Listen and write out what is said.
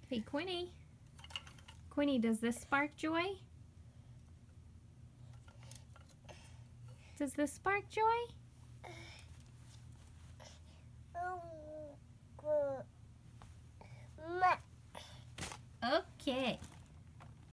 Hey, Quinny. Quinny, does this spark joy? Does this spark joy? Okay.